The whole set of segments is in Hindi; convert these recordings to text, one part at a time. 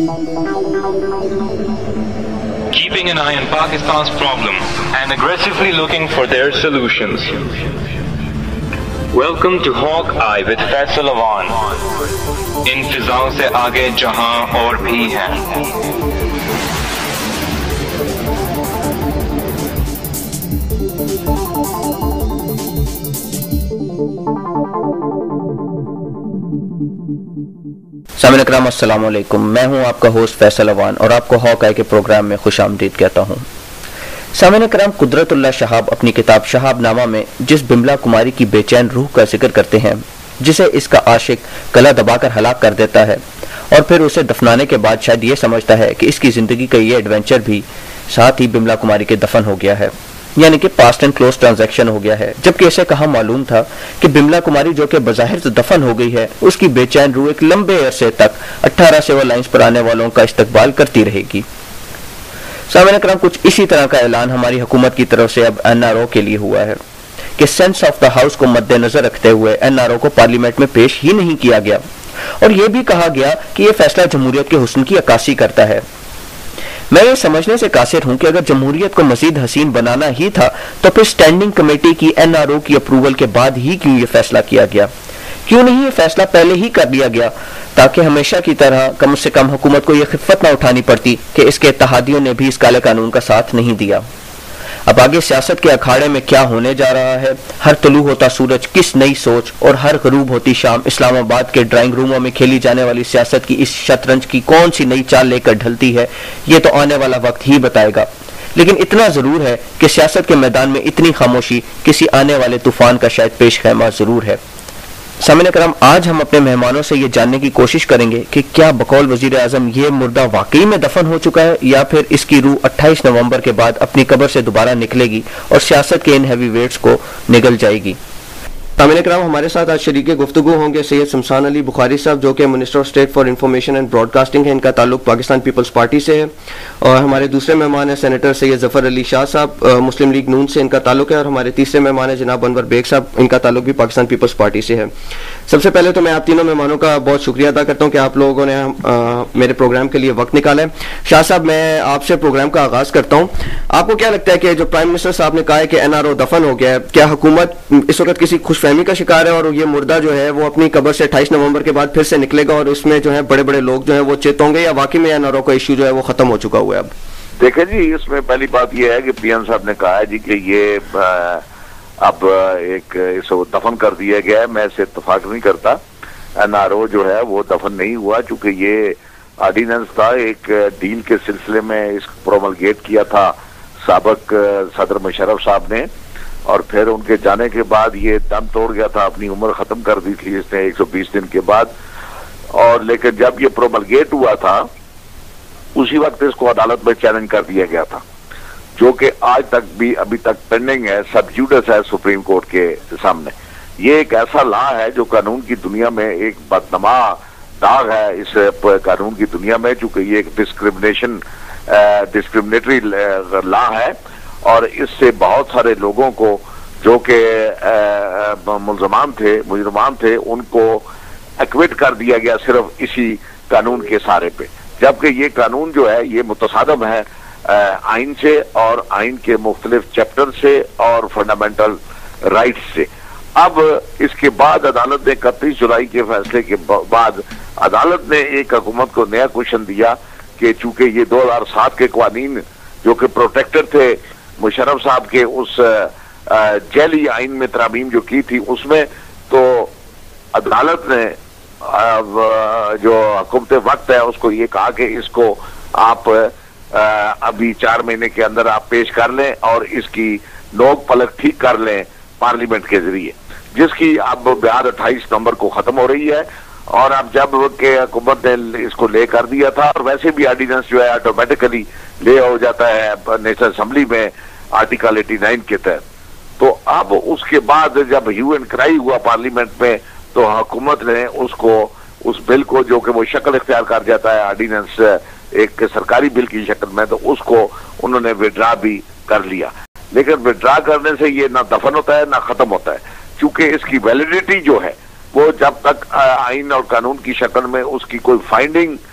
Keeping an eye on Pakistan's problem and aggressively looking for their solutions. Welcome to Hawk Eye with Faisal Awan. इन फिजाओं से आगे जहां और भी हैं. सामिन अकराम अस्सलाम वालेकुम, मैं हूं आपका होस्ट फैसल अवान और आपको हॉक आई के प्रोग्राम में खुशामदीद कहता हूं। सामिन अकराम, कुदरतुल्लाह शहाब अपनी किताब शहाबनामा में जिस बिमला कुमारी की बेचैन रूह का जिक्र करते हैं, जिसे इसका आशिक गला दबाकर हलाक कर देता है और फिर उसे दफनाने के बाद शायद ये समझता है कि इसकी जिंदगी का ये एडवेंचर भी साथ ही बिमला कुमारी के दफन हो गया है, यानी कि पास्ट एंड क्लोज ट्रांजैक्शन हो गया है। जबकि इसे कहाँ मालूम था कि बिमला कुमारी जो कि बज़ाहिर तो दफन हो गई है, उसकी बेचैन रूह एक लंबे अरसे तक 18 सिविल लाइंस पर आने वालों का इस्तकबाल करती रहेगी। सामने करम, कुछ इसी तरह का ऐलान हमारी हुकूमत की तरफ से अब NRO के लिए हुआ है कि सेंस ऑफ द हाउस को मद्देनजर रखते हुए NRO को पार्लियामेंट में पेश ही नहीं किया गया और यह भी कहा गया कि यह फैसला जमहूरियत के हुस्न की अक्कासी करता है। मैं ये समझने से कासिर हूं कि अगर जमहूरियत को मजीद हसीन बनाना ही था तो फिर स्टैंडिंग कमेटी की NRO की अप्रूवल के बाद ही क्यों ये फैसला किया गया? क्यों नहीं ये फैसला पहले ही कर लिया गया, ताकि हमेशा की तरह कम से कम हुकूमत को यह खिफ़त न उठानी पड़ती कि इसके इत्तेहादियों ने भी इस काले कानून का साथ नहीं दिया। अब आगे सियासत के अखाड़े में क्या होने जा रहा है, हर तुलू होता सूरज किस नई सोच और हर गरूब होती शाम इस्लामाबाद के ड्राइंग रूमों में खेली जाने वाली सियासत की इस शतरंज की कौन सी नई चाल लेकर ढलती है, ये तो आने वाला वक्त ही बताएगा। लेकिन इतना जरूर है कि सियासत के मैदान में इतनी खामोशी किसी आने वाले तूफान का शायद पेश खैमा जरूर है। सामने करम, आज हम अपने मेहमानों से ये जानने की कोशिश करेंगे कि क्या बकौल वजीर आजम ये मुर्दा वाकई में दफन हो चुका है या फिर इसकी रूह 28 नवंबर के बाद अपनी कब्र से दोबारा निकलेगी और सियासत के इन हैवी वेट्स को निगल जाएगी। सामने करम, हमारे साथ आज शरीके गुफ्तगू होंगे सैयद शमशान अली बुखारी साहब, जो कि minister of state for information and broadcasting है। इनका ताल्लुक पाकिस्तान पीपल्स पार्टी से है। और हमारे दूसरे मेहमान हैं सेनेटर सैयद जफर अली शाह साहब, मुस्लिम लीग नून से इनका ताल्लुक है। और हमारे तीसरे मेहमान हैं जनाब अनवर बेग साहब, इनका ताल्लुक भी पाकिस्तान पीपल्स पार्टी से है। सबसे पहले तो मैं आप तीनों मेहमानों का बहुत शुक्रिया अदा करता हूँ कि आप लोगों ने मेरे प्रोग्राम के लिए वक्त निकाला है। शाह साहब, मैं आपसे प्रोग्राम का आगाज करता हूँ। आपको क्या लगता है कि जो प्राइम मिनिस्टर साहब ने कहा है कि NRO दफन हो गया है, क्या हुकूमत इस वक्त किसी खुशफहमी का शिकार है और ये मुर्दा जो है वो अपनी कब्र से 28 नवंबर के बाद फिर से निकलेगा और उसमें जो है बड़े बड़े लोग जो है वो चेत होंगे, या वाकई में NRO का इश्यू जो है वो खत्म हो चुका हुआ है? अब देखें जी, इसमें पहली बात यह है कि PM साहब ने कहा है जी कि ये अब एक इसको दफन कर दिया गया है। मैं इससे इत्तेफाक नहीं करता। NRO जो है वो दफन नहीं हुआ, चूंकि ये ऑर्डिनेंस था, एक डील के सिलसिले में इसको प्रोमलगेट किया था साबिक सदर मुशर्रफ साहब ने, और फिर उनके जाने के बाद ये दम तोड़ गया था, अपनी उम्र खत्म कर दी थी इसने 120 दिन के बाद। और लेकिन जब ये प्रोमलगेट हुआ था उसी वक्त इसको अदालत में चैलेंज कर दिया गया था, जो कि आज तक भी अभी तक पेंडिंग है, सब जुडिस है सुप्रीम कोर्ट के सामने। ये एक ऐसा लॉ है जो कानून की दुनिया में एक बदनमा दाग है इस कानून की दुनिया में, चूंकि ये एक डिस्क्रिमिनेटरी लॉ है और इससे बहुत सारे लोगों को जो कि मुजरमान थे उनको एक्विट कर दिया गया सिर्फ इसी कानून के सहारे पे, जबकि ये कानून जो है ये मुतसादम है आइन से और आइन के मुख्तलिफ चैप्टर से और फंडामेंटल राइट्स से। अब इसके बाद अदालत ने 31 जुलाई के फैसले के बाद अदालत ने एक हुकूमत को नया क्वेश्चन दिया कि चूंकि ये 2007 के कानून जो कि प्रोटेक्टर थे मुशर्रफ साहब के उस जेली आइन में तरामीम जो की थी, उसमें तो अदालत ने जो हुकूमत वक्त है उसको ये कहा कि इसको आप अभी 4 महीने के अंदर आप पेश कर लें और इसकी नोक पलक ठीक कर लें पार्लियामेंट के जरिए, जिसकी अब ब्याद 28 नवंबर को खत्म हो रही है। और अब जब के हुकूमत ने इसको ले कर दिया था, और वैसे भी ऑर्डिनेंस जो है ऑटोमेटिकली ले हो जाता है नेशनल असेंबली में आर्टिकल 89 के तहत, तो अब उसके बाद जब ह्यू एंड क्राई हुआ पार्लियामेंट में तो हुकूमत ने उसको उस बिल को जो कि वो शक्ल इख्तियार कर जाता है ऑर्डिनेंस एक सरकारी बिल की शक्ल में, तो उसको उन्होंने विड्रा भी कर लिया। लेकिन विड्रा करने से ये ना दफन होता है ना खत्म होता है, क्योंकि इसकी वैलिडिटी जो है वो जब तक आइन और कानून की शक्ल में उसकी कोई फाइंडिंग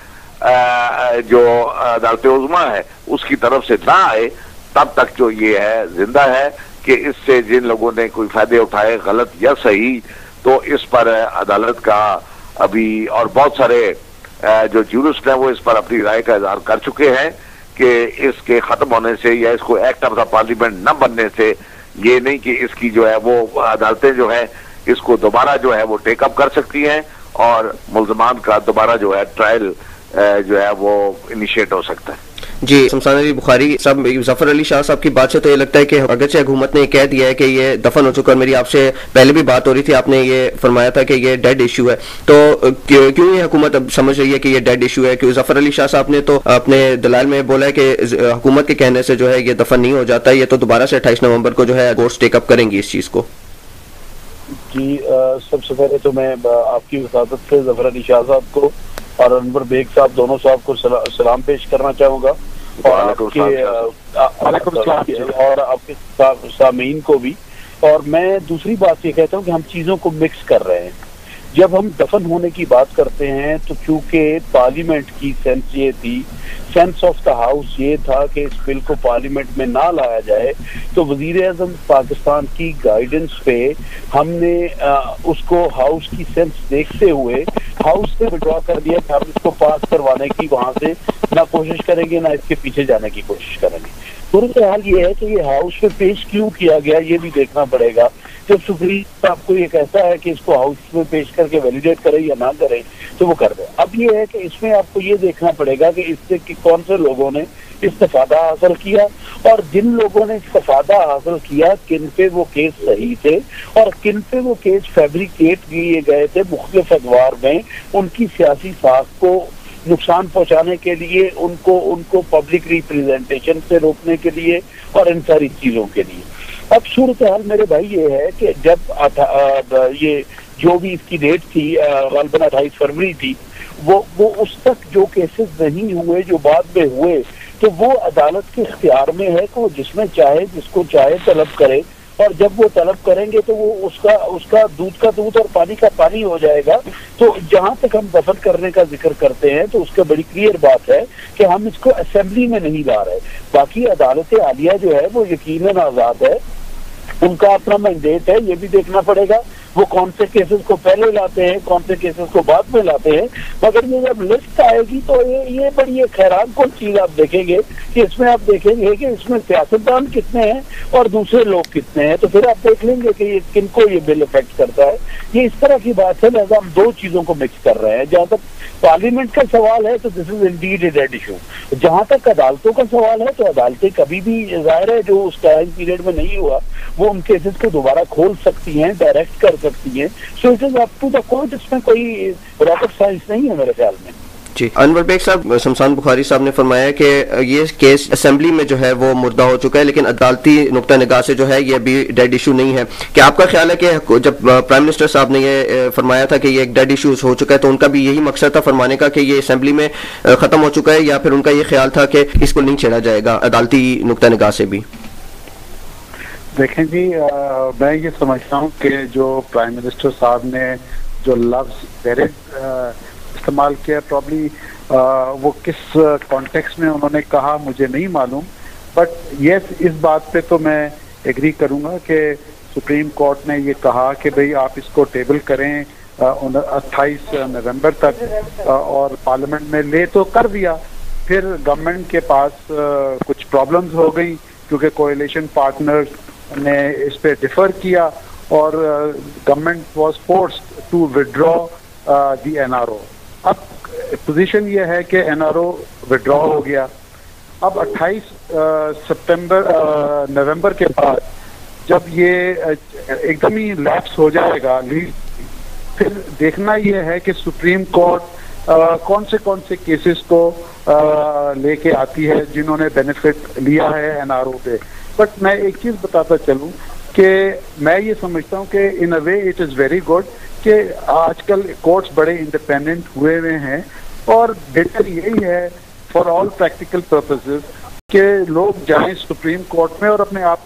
जो अदालत उज़्मा है उसकी तरफ से ना आए, तब तक जो ये है जिंदा है कि इससे जिन लोगों ने कोई फायदे उठाए गलत या सही, तो इस पर अदालत का अभी और बहुत सारे जो ज्यूरिस्ट हैं वो इस पर अपनी राय का इजहार कर चुके हैं कि इसके खत्म होने से या इसको एक्ट ऑफ द पार्लियामेंट न बनने से ये नहीं कि इसकी जो है वो अदालतें जो है इसको दोबारा जो है वो टेकअप कर सकती हैं और मुल्ज़मान का दोबारा जो है ट्रायल जो है वो इनिशिएट हो सकता है। जी, शमशान अली बुखारी साहब, जफर अली शाह साहब की बात से तो ये लगता है कि अगरचे हुकूमत ने कह दिया है कि ये दफन हो चुका है, मेरी आपसे पहले भी बात हो रही थी, आपने ये फरमाया था कि ये डेड इशू है, तो क्यों ये हुकूमत अब समझ रही है कि ये डेड इशू है? क्यों जफर अली शाह साहब ने तो अपने दलाल में बोला है कि हुकूमत के कहने से जो है ये दफन नहीं हो जाता, ये तो दोबारा से 28 नवंबर को जो है कोर्ट्स टेकअप करेंगी इस चीज को। जी, सबसे पहले तो मैं आपकी वसादत से जफर अली शाह साहब को और अनवर बेग साहब दोनों साहब को सलाम पेश करना चाहूंगा और आपके सामीन को भी। और मैं दूसरी बात ये कहता हूँ कि हम चीजों को मिक्स कर रहे हैं। जब हम दफन होने की बात करते हैं तो चूंकि पार्लियामेंट की सेंस ये थी, सेंस ऑफ द हाउस ये था कि इस बिल को पार्लियामेंट में ना लाया जाए, तो वजीर आजम पाकिस्तान की गाइडेंस पे हमने उसको हाउस की सेंस देखते हुए हाउस से विड्रॉ कर दिया कि हम इसको पास करवाने की वहां से ना कोशिश करेंगे ना इसके पीछे जाने की कोशिश करेंगे। सूरत हाल ये है कि ये हाउस में पेश क्यों किया गया ये भी देखना पड़ेगा। जब सुप्रीम आपको ये कहता है कि इसको हाउस में पेश करके वैलिडेट करे या ना करे तो वो कर दे। अब ये है कि इसमें आपको ये देखना पड़ेगा कि इससे कि कौन से लोगों ने इस्तेफादा हासिल किया और जिन लोगों ने इस्तेफादा हासिल किया किन पे वो केस सही थे और किन पे वो केस फैब्रिकेट किए गए थे मुख्तलिफ अखबार में उनकी सियासी साख को नुकसान पहुंचाने के लिए, उनको पब्लिक रिप्रेजेंटेशन से रोकने के लिए और इन सारी चीजों के लिए। अब सूरत हाल मेरे भाई ये है कि जब ये जो भी इसकी डेट थी गालिबन 28 फरवरी थी, वो उस तक जो केसेस नहीं हुए जो बाद में हुए, तो वो अदालत के इख्तियार में है कि वो जिसमें चाहे जिसको चाहे तलब करे और जब वो तलब करेंगे तो वो उसका दूध का दूध और पानी का पानी हो जाएगा। तो जहां तक हम दफन करने का जिक्र करते हैं तो उसका बड़ी क्लियर बात है कि हम इसको असेंबली में नहीं ला रहे। बाकी अदालत आलिया जो है वो यकीनन आजाद है, उनका अपना मैंडेट है, ये भी देखना पड़ेगा वो कौन से केसेस को पहले लाते हैं कौन से केसेस को बाद में लाते हैं। मगर ये जब लिस्ट आएगी तो ये बड़ी एक हैरान कौन चीज आप देखेंगे कि इसमें आप देखेंगे कि इसमें सियासतदान कितने हैं और दूसरे लोग कितने हैं, तो फिर आप देख लेंगे कि ये किनको ये बिल इफेक्ट करता है। ये इस तरह की बात है, लिहाजा हम दो चीजों को मिक्स कर रहे हैं। जहाँ तक पार्लियामेंट का सवाल है तो this is indeed a dead issue. जहां तक अदालतों का सवाल है तो अदालतें कभी भी जाहिर है जो उस टाइम पीरियड में नहीं हुआ वो उन केसेस को दोबारा खोल सकती हैं, डायरेक्ट कर सकती हैं। So it is up to the court, इसमें कोई रॉकेट साइंस नहीं है मेरे ख्याल में। जी, अनवर बेग साहब, शमशान बुखारी साहब ने फरमाया कि ये केस असेंबली में जो है वो मुर्दा हो चुका है, लेकिन अदालती नुक्ता निगाह से जो है ये अभी डेड इशू नहीं है। क्या आपका ख्याल है कि जब प्राइम मिनिस्टर साहब ने ये फरमाया था कि ये एक डेड इशू हो चुका है तो उनका भी यही मकसद था फरमाने का कि ये असेंबली में खत्म हो चुका है, या फिर उनका ये ख्याल था कि इसको नहीं छेड़ा जाएगा अदालती नुक्ता निगाह से भी? देखें जी, मैं ये समझता हूँ कि जो प्राइम मिनिस्टर साहब ने जो लफ्ज डायरेक्ट इस्तेमाल किया, प्रॉब्ली वो किस कॉन्टेक्स्ट में उन्होंने कहा मुझे नहीं मालूम, बट यस इस बात पे तो मैं एग्री करूंगा कि सुप्रीम कोर्ट ने ये कहा कि भाई आप इसको टेबल करें 28 नवंबर तक और पार्लियामेंट में ले तो कर दिया। फिर गवर्नमेंट के पास कुछ प्रॉब्लम्स हो गई क्योंकि कोएलिशन पार्टनर्स ने इस पे डिफर किया और government was forced to withdraw the NRO. अब पोजीशन ये है कि एनआरओ विड्रॉ हो गया। अब 28 नवंबर के बाद जब ये एकदम ही लैप्स हो जाएगा, फिर देखना ये है कि सुप्रीम कोर्ट कौन से केसेस को लेके आती है जिन्होंने बेनिफिट लिया है एनआरओ पे। बट मैं एक चीज बताता चलूं कि मैं ये समझता हूं कि in a way it is very good कि आजकल कोर्ट्स बड़े इंडिपेंडेंट हुए हैं और बेटर यही है फॉर ऑल प्रैक्टिकल पर्पसेस कि लोग जाएं सुप्रीम कोर्ट में और अपने आप